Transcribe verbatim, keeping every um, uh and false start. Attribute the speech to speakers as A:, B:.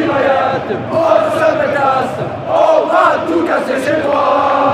A: Goliath, on se pétasse, on va tout casser chez toi.